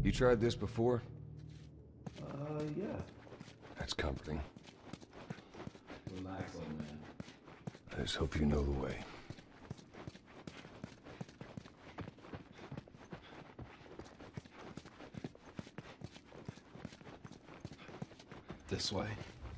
You tried this before? Yeah. That's comforting. Relax, old man. I just hope you know the way. This way.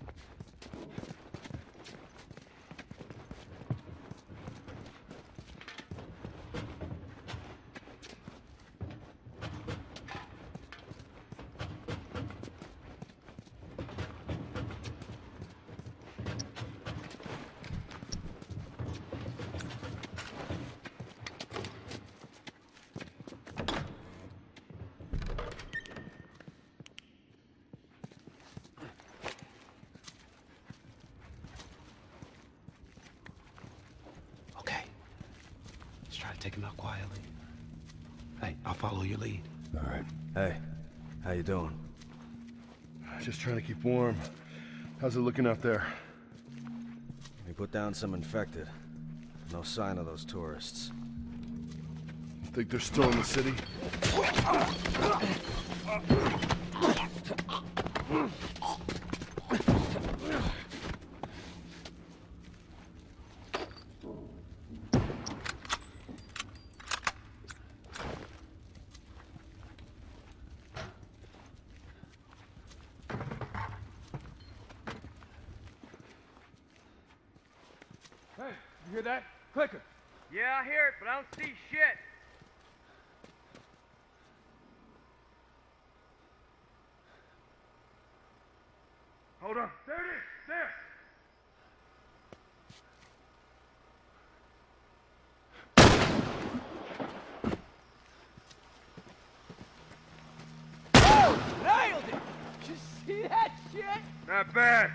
Okay. Let's try to take him out quietly. Hey, I'll follow your lead. All right. Hey, how you doing? Just trying to keep warm. How's it looking out there? We put down some infected. No sign of those tourists. Think they're still in the city? Hey, you hear that? Clicking. Yeah, I hear it, but I don't see shit. Hold on. There it is. There. Oh, nailed it! Did you see that shit? Not bad.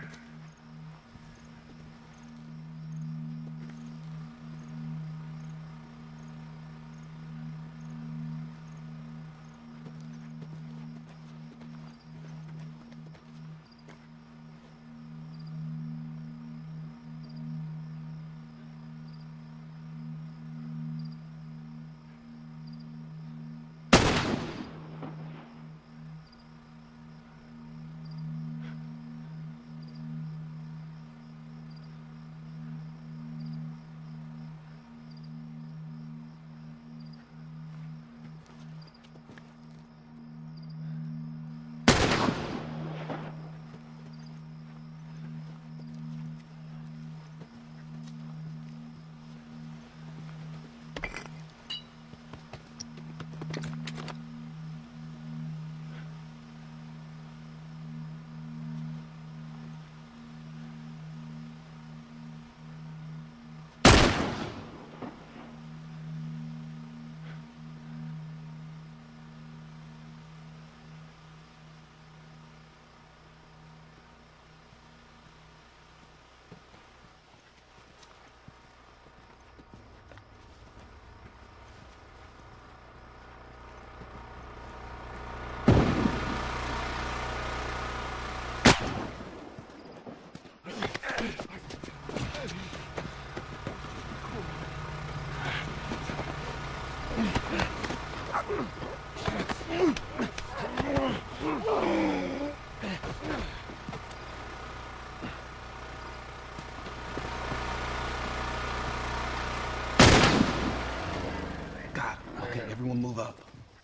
Got him. Okay, everyone move up.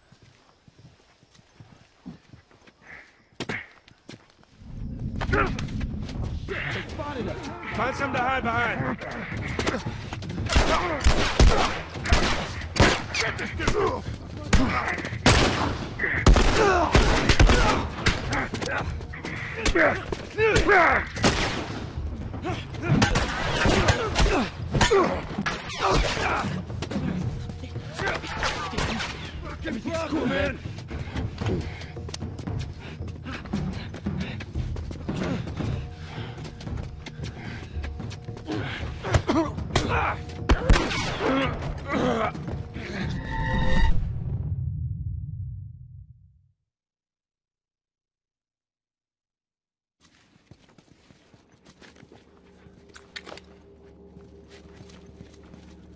Find something to hide behind. Everything's cool, man.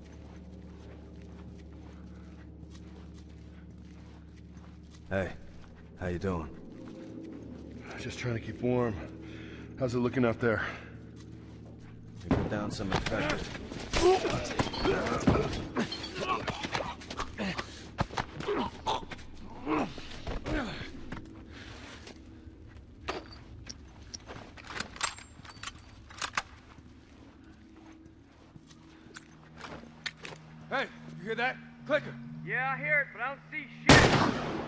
Hey, How you doing? Just trying to keep warm. How's it looking out there? We put down some infected. Hey, you hear that? Clicker. Yeah, I hear it, but I don't see shit.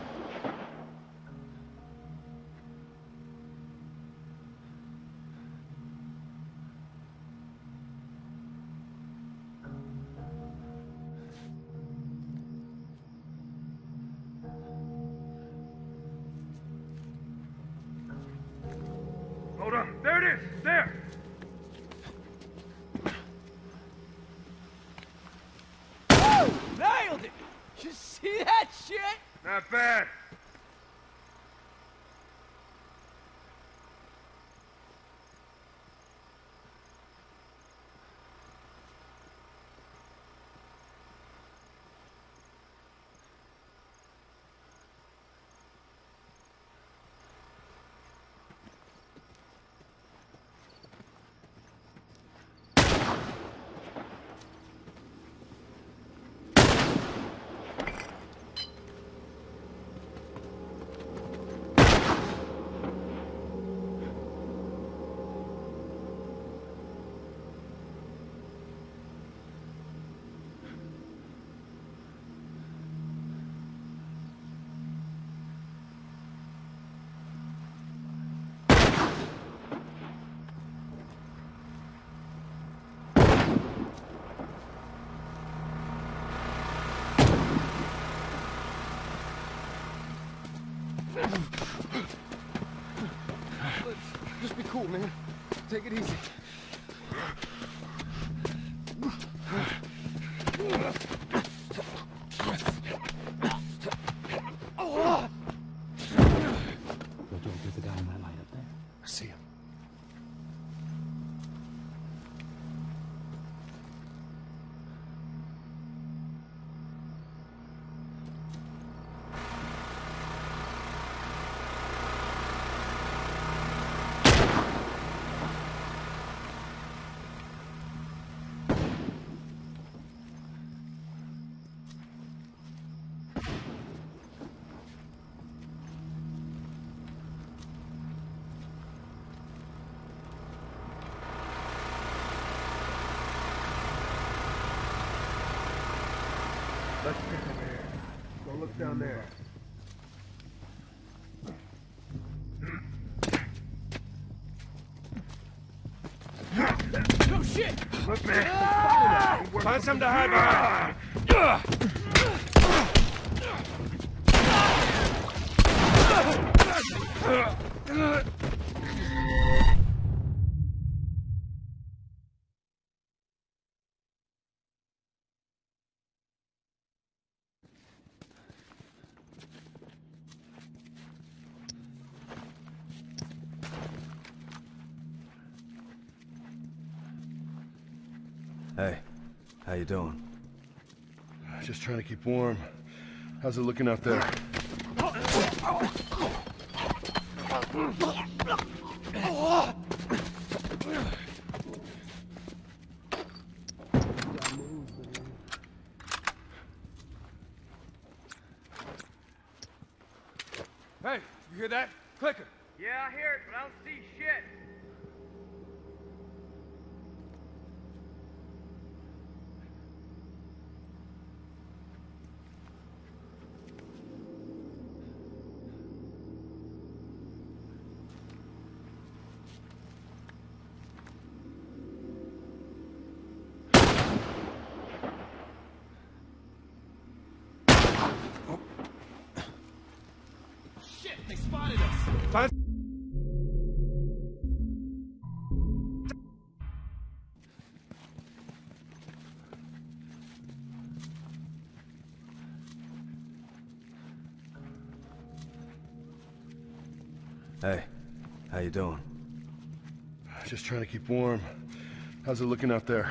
Hold on. There it is. There. Nailed it! You see that shit? Not bad. Just be cool, man. Take it easy. There's a guy in that light up there. I see him. Let's get in there. Go look down there. No shit! Look, man. Find something to hide behind. Hey, how you doing? Just trying to keep warm. How's it looking out there? Hey, you hear that? Clicker. Yeah, I hear it, but I don't see shit. Shit, they spotted us! Find Hey, how you doing? Just trying to keep warm. How's it looking out there?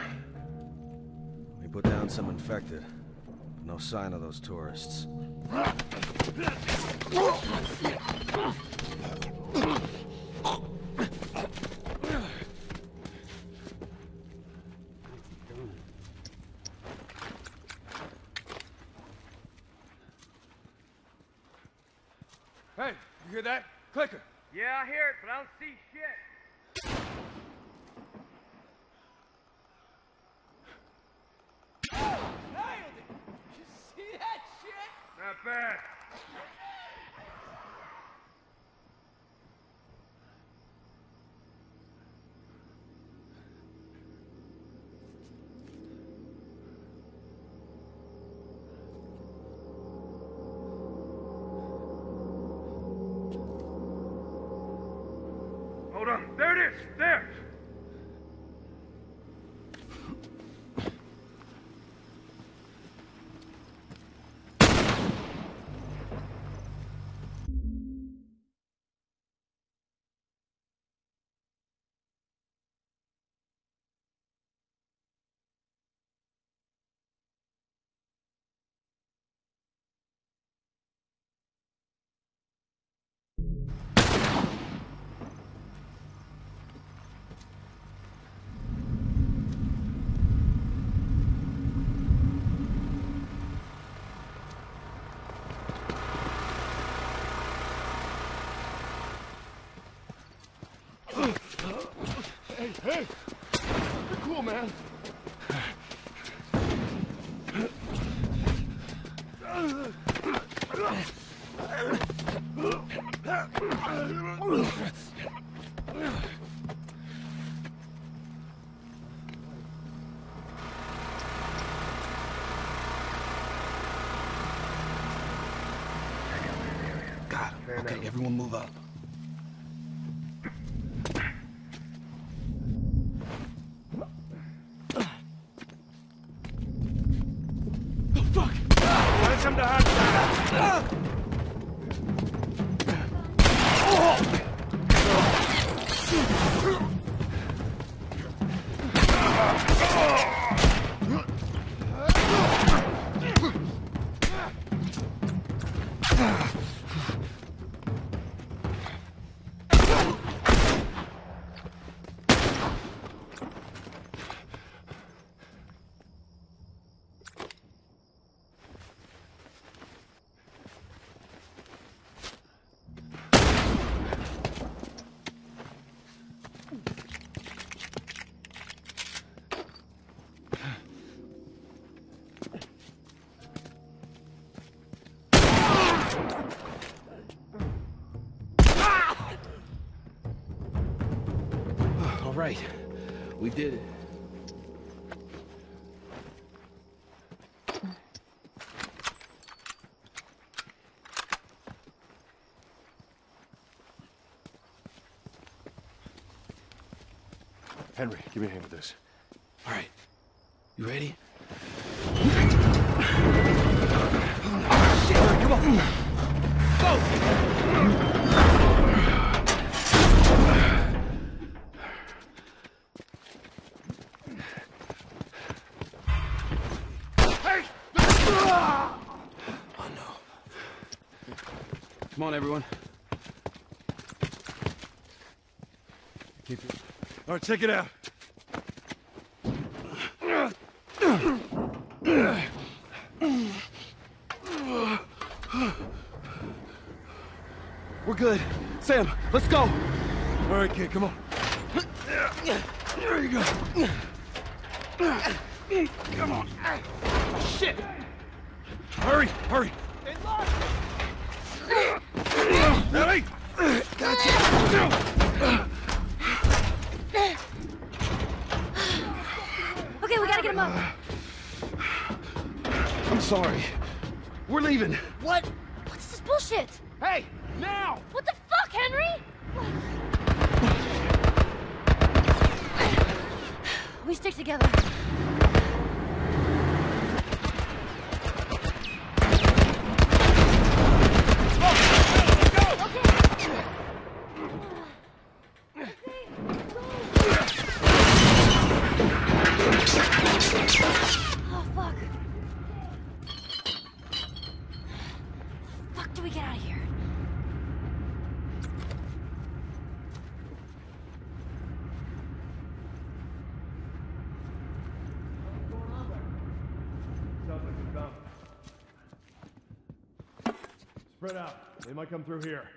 We put down some infected. No sign of those tourists. Hey, you hear that? Clicker. Yeah, I hear it, but I don't see shit. Nailed it! You see that shit? Not bad. Hold on. There it is. There. Hey! You're cool, man. Got him. Okay, everyone move up. Find something to hide behind. All right, we did it. Henry, give me a hand with this. All right, you ready? Shit, come on. Oh no. Come on, everyone. Keep it. All right, check it out. We're good. Sam, let's go. All right, kid, come on. There you go. Come on. Shit! Hurry, hurry. They lost it! Ready? Okay, we gotta get him up. I'm sorry. We're leaving. What? What's this bullshit? Hey, now! What the fuck, Henry? We stick together. Spread out. They might come through here.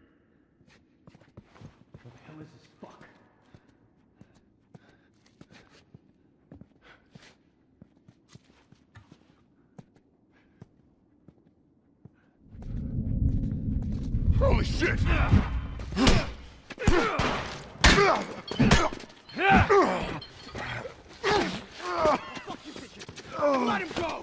What the hell is this? Fuck. Holy shit! Let him go!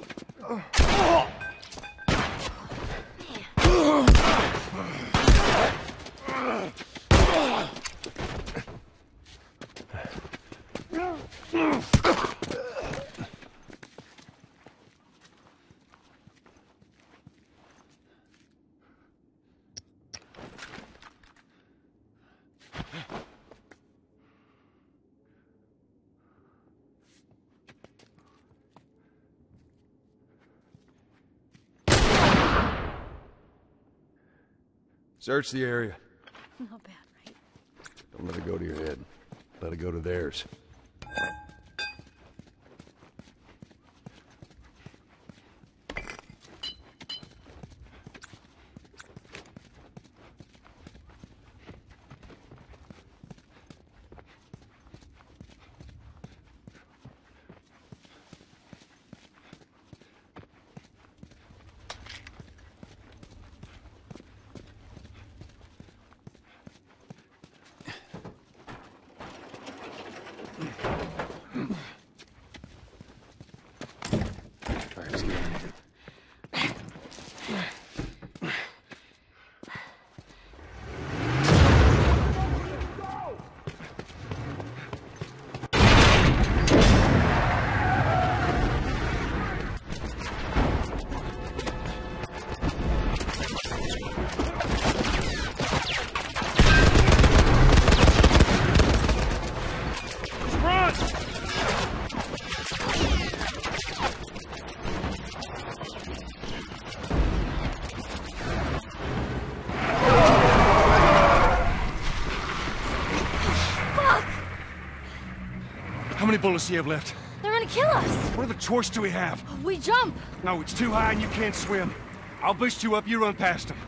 Search the area. Not bad, right? Don't let it go to your head. Let it go to theirs. How many bullets do you have left? They're gonna kill us. What other choice do we have? We jump. No, it's too high and you can't swim. I'll boost you up, you run past them.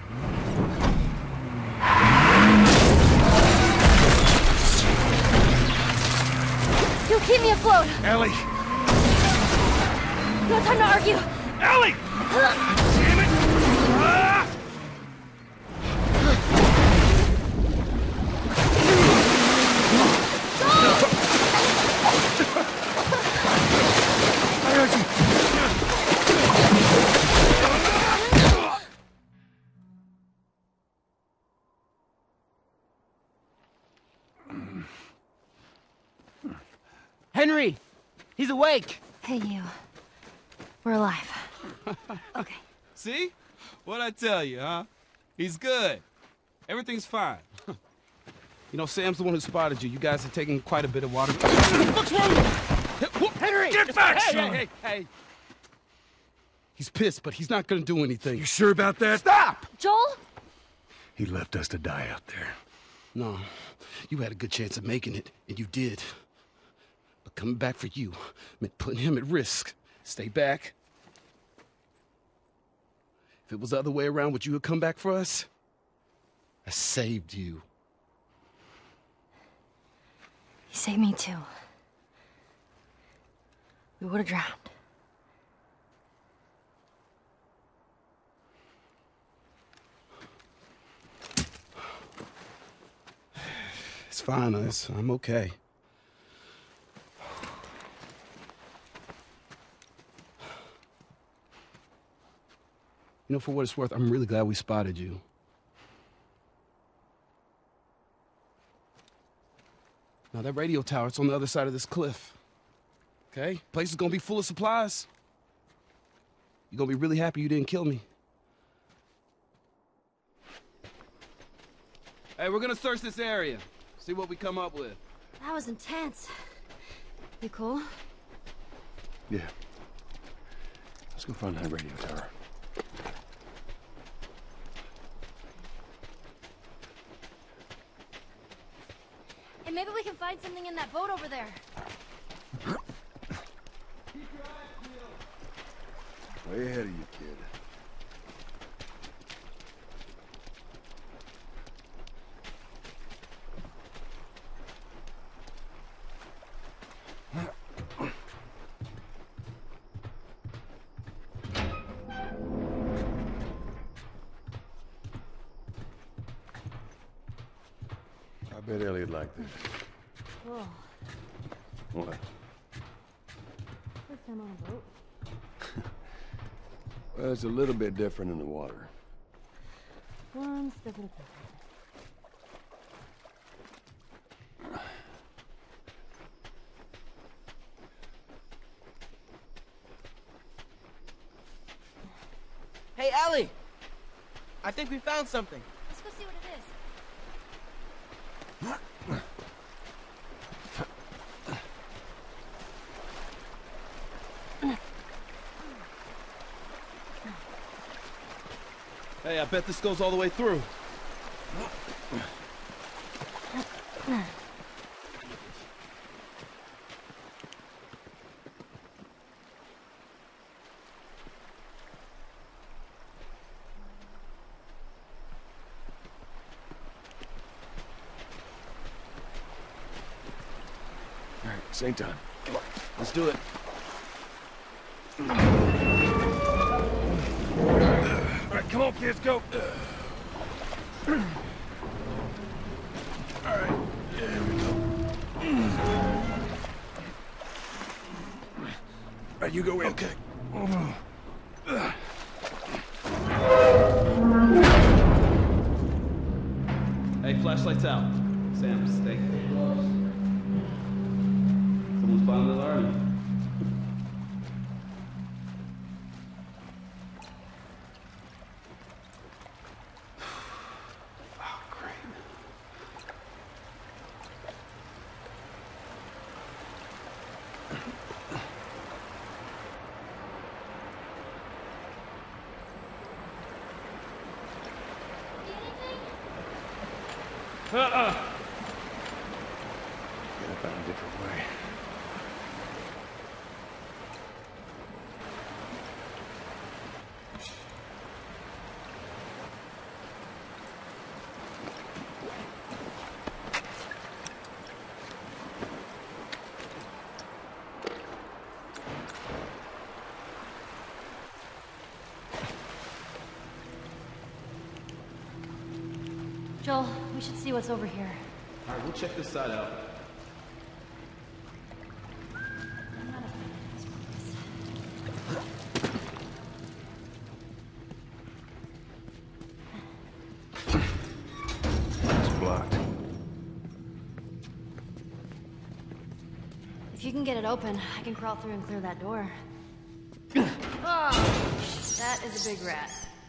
You keep me afloat. Ellie! No time to argue. Ellie! Damn it! Ah! Henry! He's awake! Hey, you. We're alive. Okay. See? What'd I tell you, huh? He's good. Everything's fine. You know, Sam's the one who spotted you. You guys are taking quite a bit of water. What's wrong? Henry! Get back, Hey, son! hey, hey, hey! He's pissed, but he's not gonna do anything. You sure about that? Stop! Joel? He left us to die out there. No, you had a good chance of making it, and you did. But coming back for you meant putting him at risk. Stay back. If it was the other way around, would you have come back for us? I saved you. He saved me too. We would have drowned. It's fine, I'm okay. You know, for what it's worth, I'm really glad we spotted you. Now, that radio tower, it's on the other side of this cliff. Okay? Place is gonna be full of supplies. You're gonna be really happy you didn't kill me. Hey, we're gonna search this area. See what we come up with. That was intense. You cool? Yeah. Let's go find that radio tower. And maybe we can find something in that boat over there. Way ahead of you, kid. bet Elliot liked this. Cool. What? First time on a boat. Well, it's a little bit different in the water. One step at a time. Hey, Allie! I think we found something. Let's go see what it is. Hey, I bet this goes all the way through. All right, same time. Come on. Let's do it. All right, come on, kids, go. All right, you go in. Okay. Hey, flashlights out. Sam, stay close. Someone's finally learning. Oh, great. Uh-uh. Get up out a different way. Joel, we should see what's over here. All right, we'll check this side out. I'm not a fan of this place. It's blocked. If you can get it open, I can crawl through and clear that door. Oh, that is a big rat.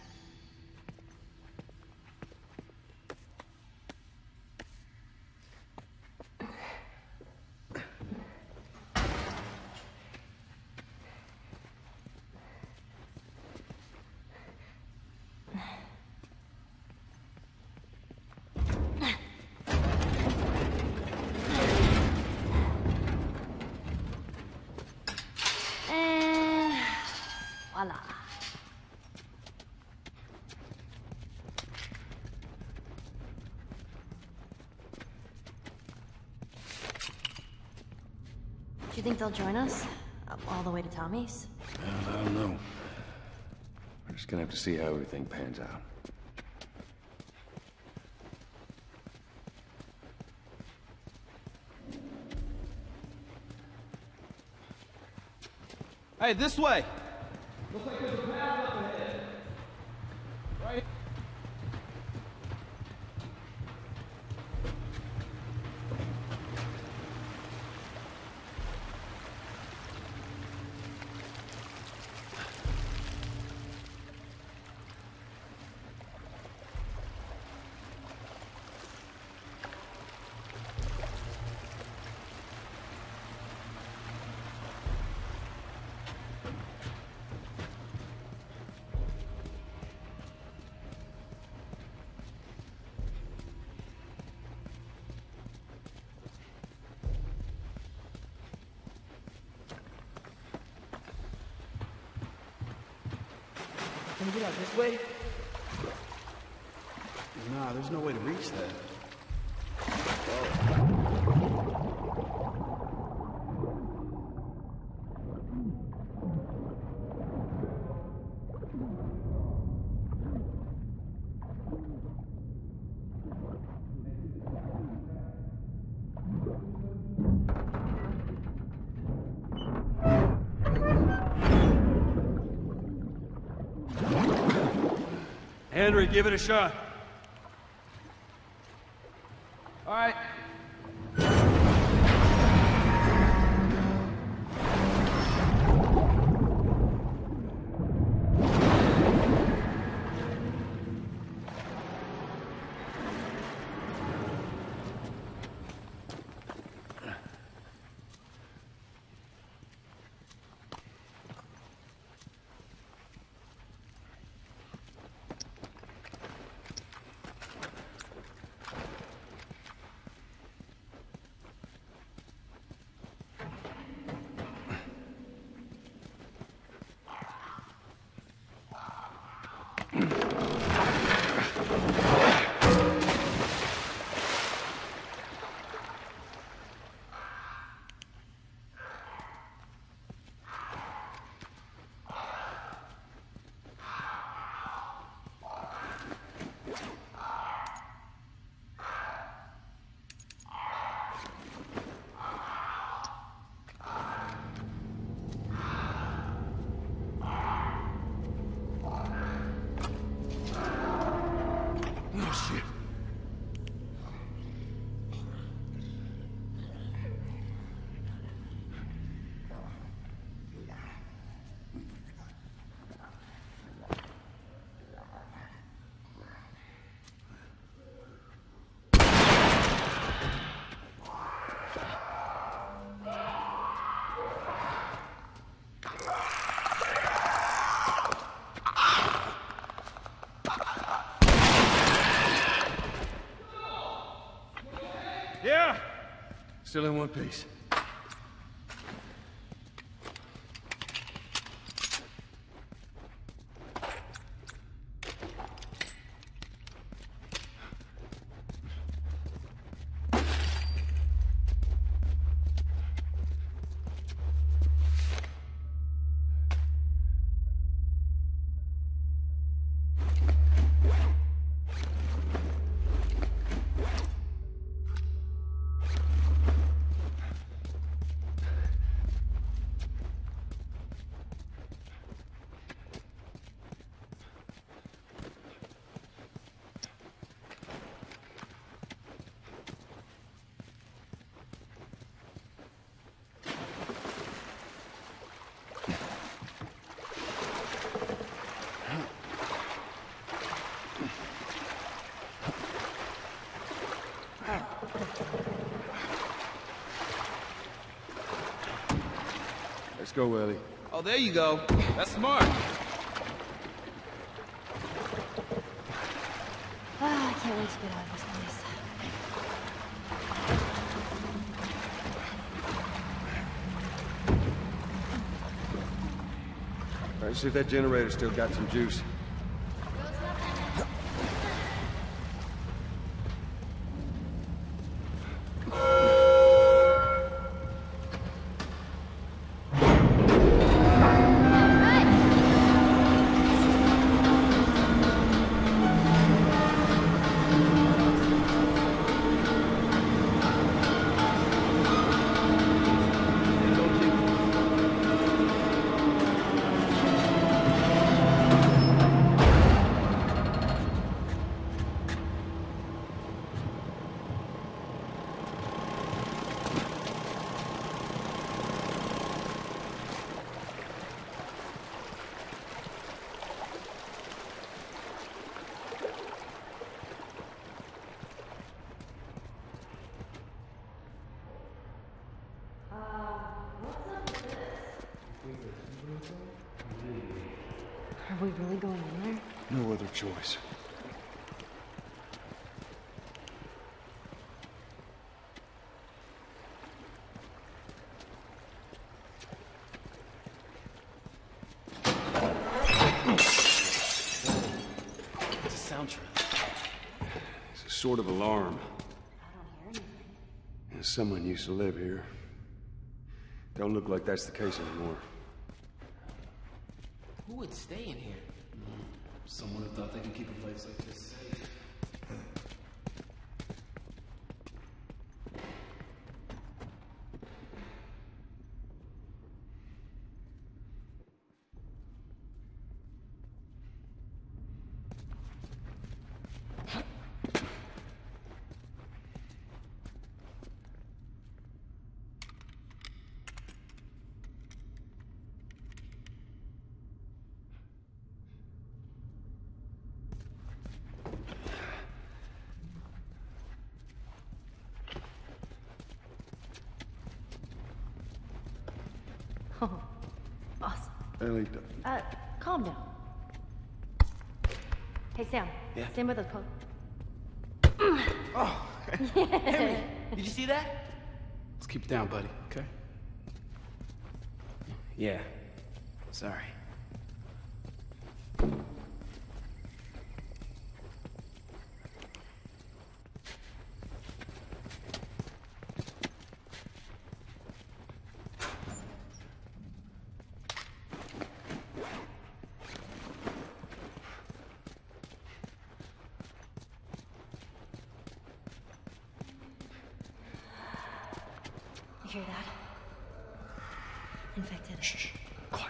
And voila. Do you think they'll join us? Up all the way to Tommy's? Well, I don't know. We're just gonna have to see how everything pans out. Hey, this way! Looks like there's a path up ahead. Right? Can we get out this way? Nah, there's no way to reach that. Henry, give it a shot. All right. Oh, shit. Yeah! Still in one piece. Let's go, Ellie. Oh, there you go. That's smart. Ah, I can't wait to get out of this place. All right, see if that generator still got some juice. Are we really going in there? No other choice. It's a soundtrack. It's a sort of alarm. I don't hear anything. Someone used to live here. Don't look like that's the case anymore. Who would stay in here? Someone who thought they could keep a place like this safe. Oh, awesome. Ellie, Calm down. Hey, Sam. Yeah? Stand by the post. Oh, Henry, did you see that? Let's keep it down, buddy, okay? Yeah. Sorry. You hear that? Infected. shh, quiet.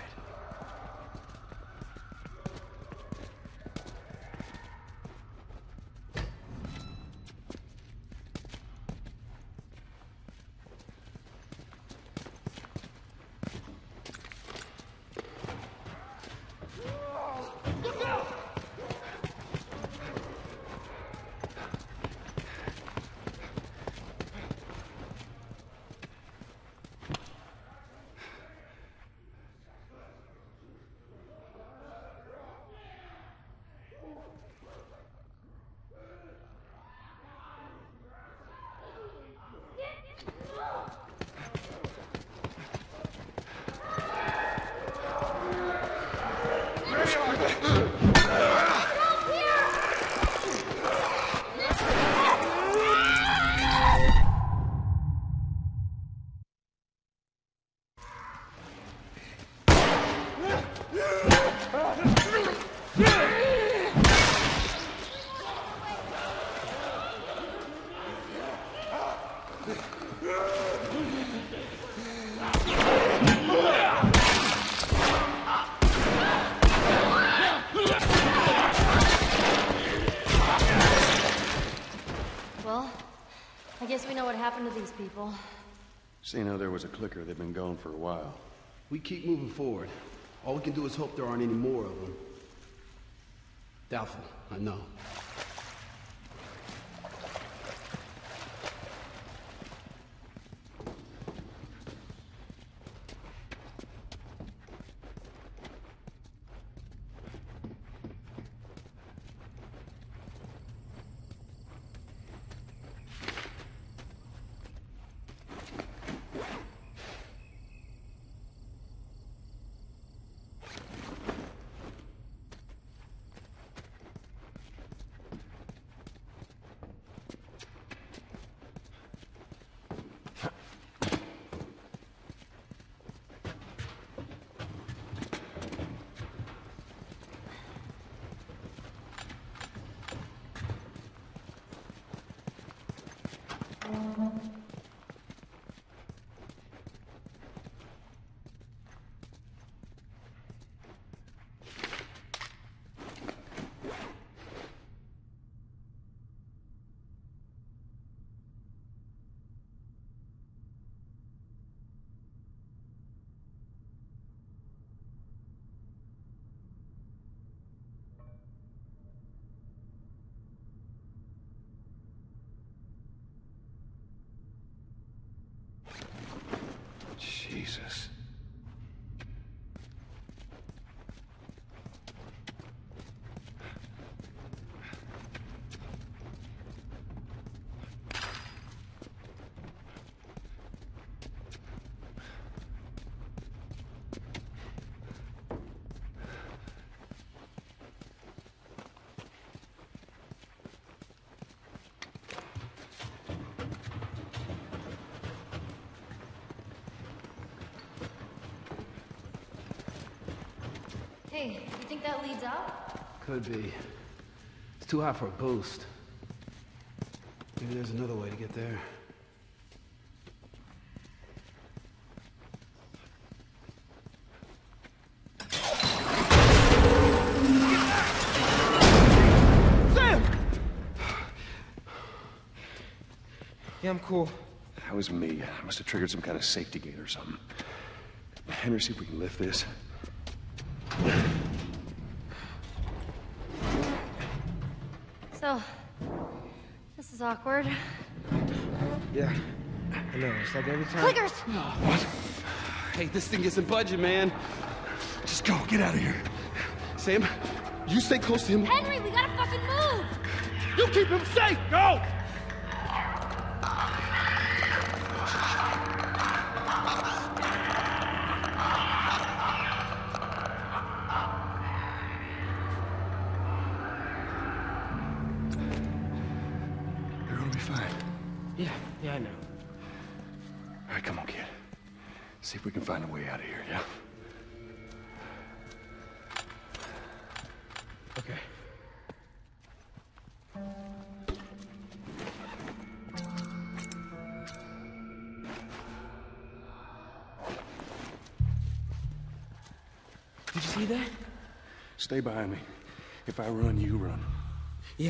Well, I guess we know what happened to these people. Seeing how there was a clicker, they've been gone for a while. We keep moving forward. All we can do is hope there aren't any more of them. Doubtful, I know. Jesus. Hey, you think that leads out? Could be. It's too high for a boost. Maybe there's another way to get there. Yeah, I'm cool. That was me. I must have triggered some kind of safety gate or something. Henry, see if we can lift this. So, this is awkward. Yeah, I know. It's like every time. Clickers! Hey, this thing isn't budging, man. Just go, get out of here. Sam, you stay close to him. Henry, we gotta fucking move! You keep him safe! Go! You're gonna be fine. Yeah, I know. All right, come on, kid. See if we can find a way out of here, yeah? Okay. Did you see that? Stay behind me. If I run, you run. Yeah.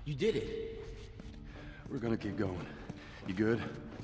You did it. We're gonna keep going. You good?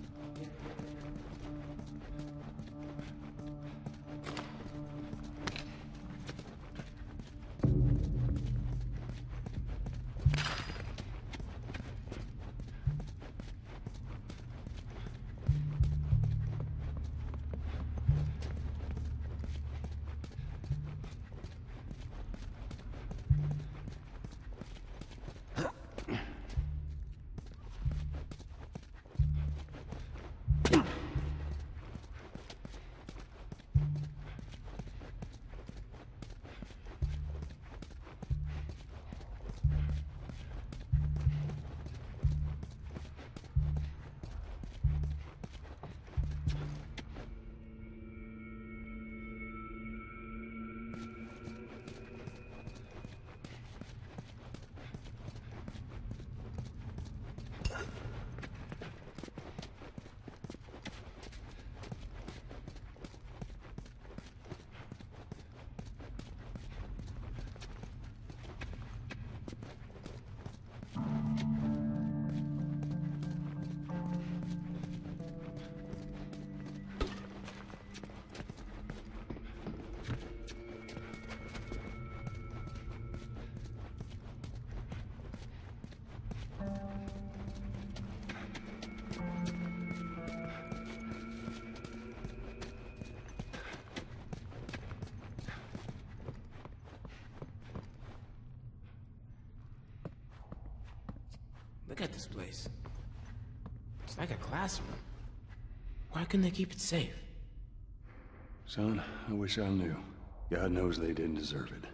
Look at this place. It's like a classroom. Why couldn't they keep it safe? Son, I wish I knew. God knows they didn't deserve it.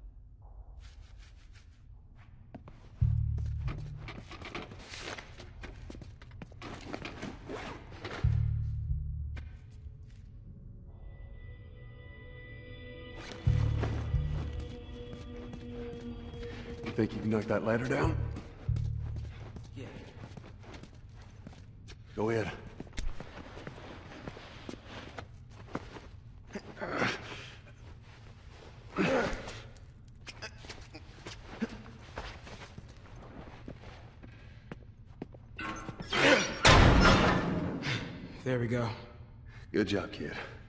You think you can knock that ladder down? Yeah. Go ahead. There we go. Good job, kid.